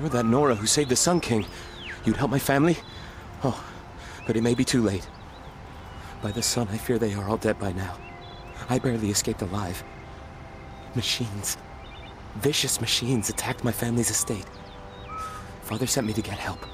You're that Nora who saved the Sun King. You'd help my family? Oh, but it may be too late. By the sun, I fear they are all dead by now. I barely escaped alive. Machines. Vicious machines attacked my family's estate. Father sent me to get help.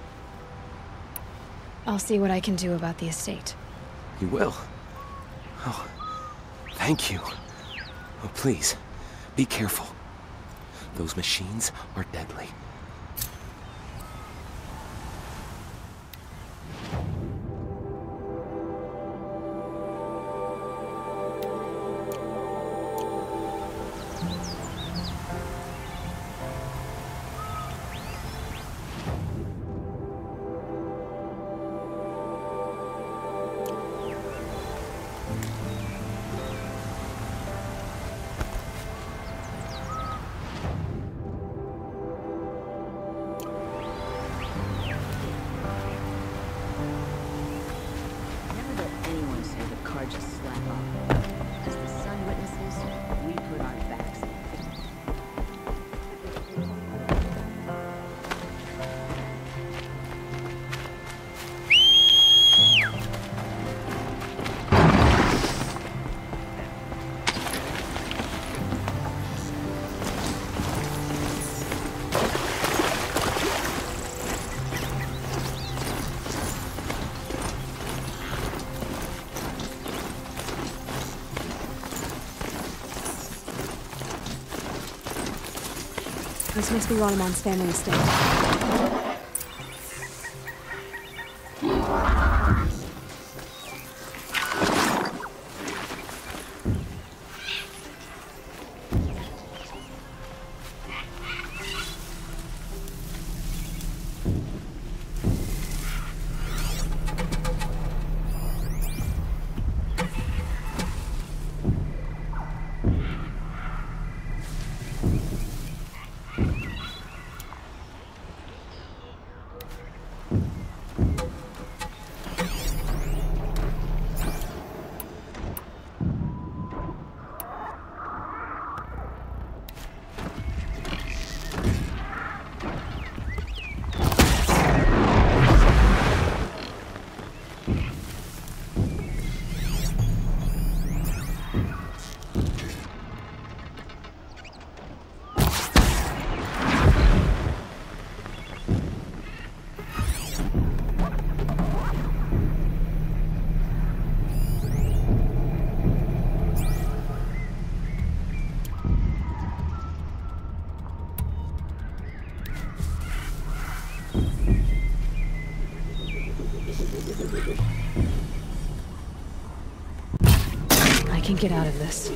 I'll see what I can do about the estate. You will? Oh, thank you. Oh, please, be careful. Those machines are deadly. This must be Rhodomon's family estate. I can get out of this.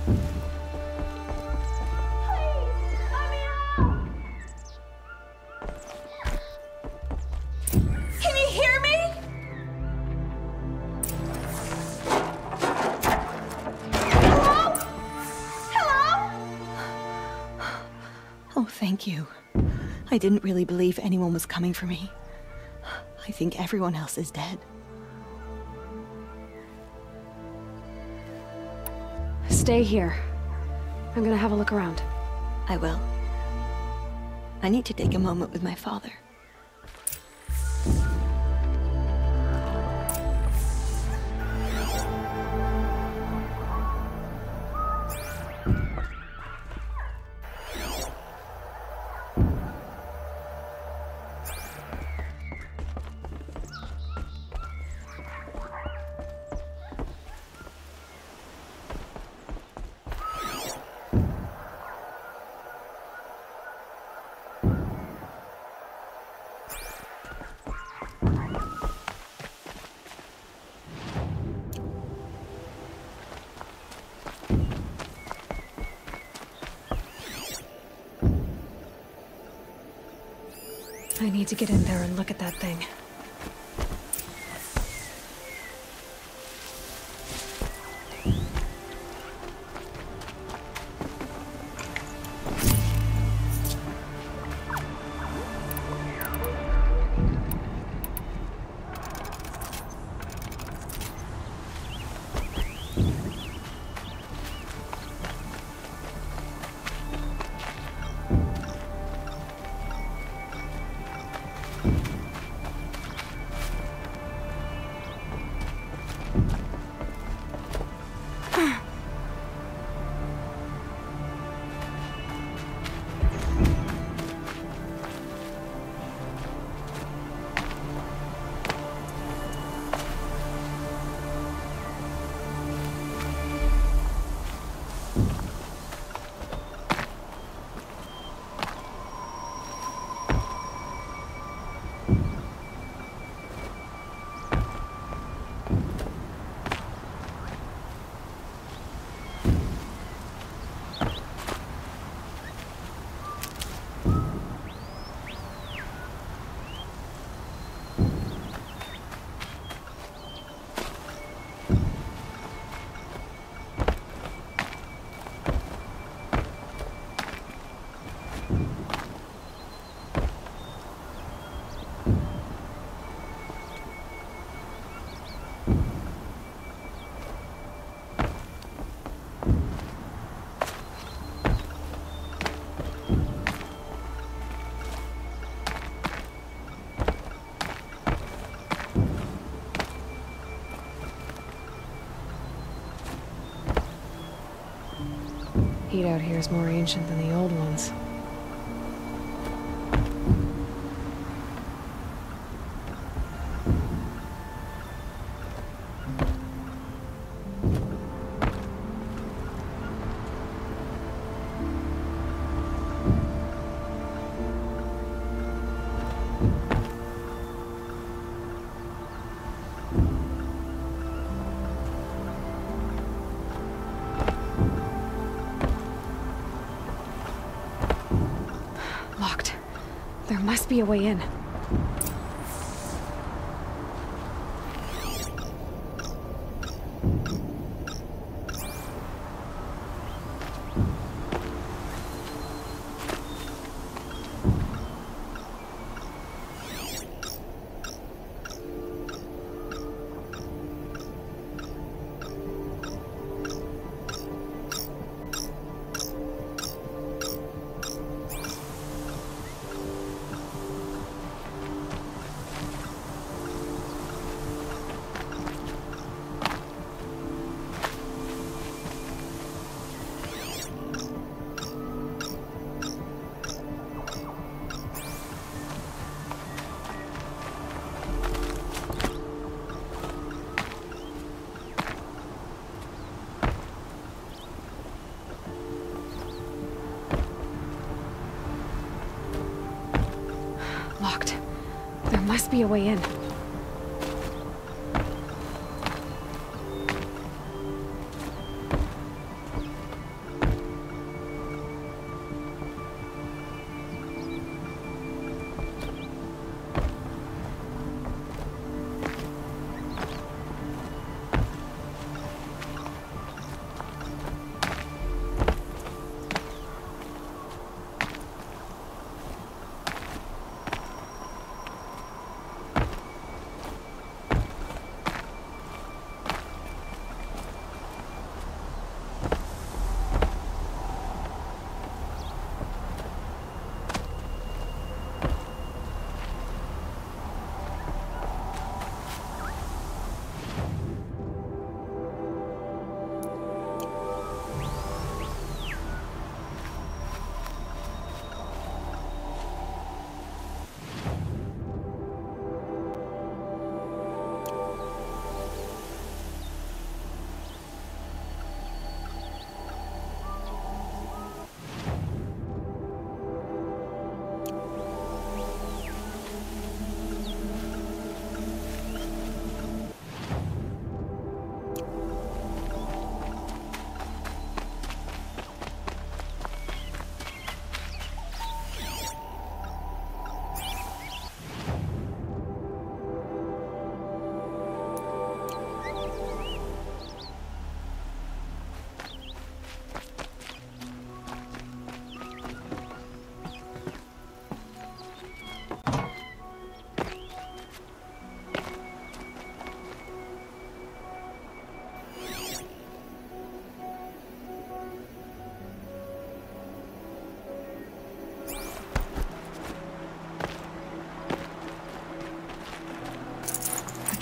Can you hear me? Hello? Hello? Oh, thank you. I didn't really believe anyone was coming for me. I think everyone else is dead. Stay here. I'm gonna have a look around. I will. I need to take a moment with my father. I need to get in there and look at that thing. Heat out here is more ancient than the old ones. Locked. There must be a way in. Locked. There must be a way in.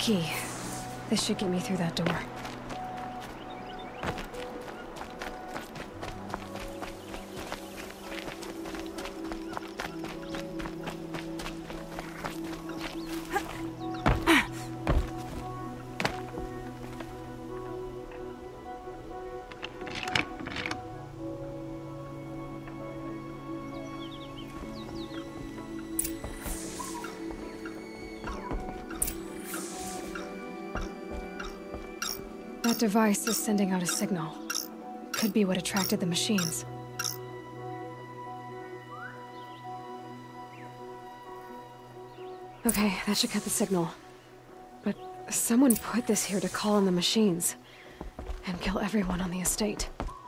key. This should get me through that door. That device is sending out a signal. Could be what attracted the machines. Okay, that should cut the signal. But someone put this here to call on the machines and kill everyone on the estate.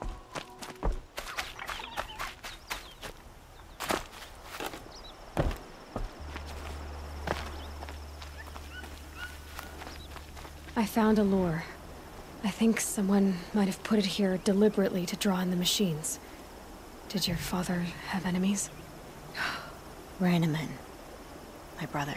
I found a lure. I think someone might have put it here deliberately to draw in the machines. Did your father have enemies? Ranneman. My brother.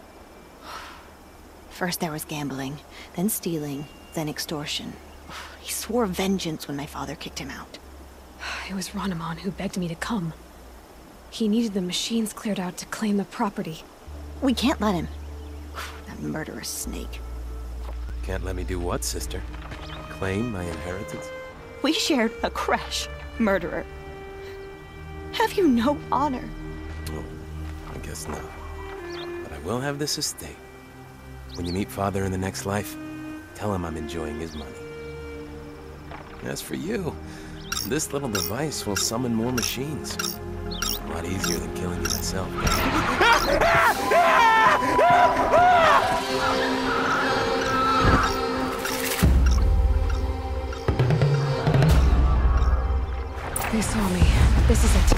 First there was gambling, then stealing, then extortion. He swore vengeance when my father kicked him out. It was Ranneman who begged me to come. He needed the machines cleared out to claim the property. We can't let him. That murderous snake. Can't let me do what, sister? Claim my inheritance? We shared a crash, murderer. Have you no honor? Oh, I guess not. But I will have this estate. When you meet Father in the next life, tell him I'm enjoying his money. As for you, this little device will summon more machines. A lot easier than killing you myself. They saw me. This is it.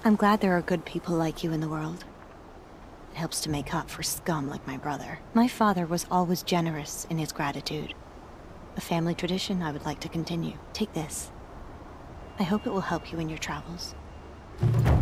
I'm glad there are good people like you in the world. It helps to make up for scum like my brother. My father was always generous in his gratitude. A family tradition I would like to continue. Take this. I hope it will help you in your travels.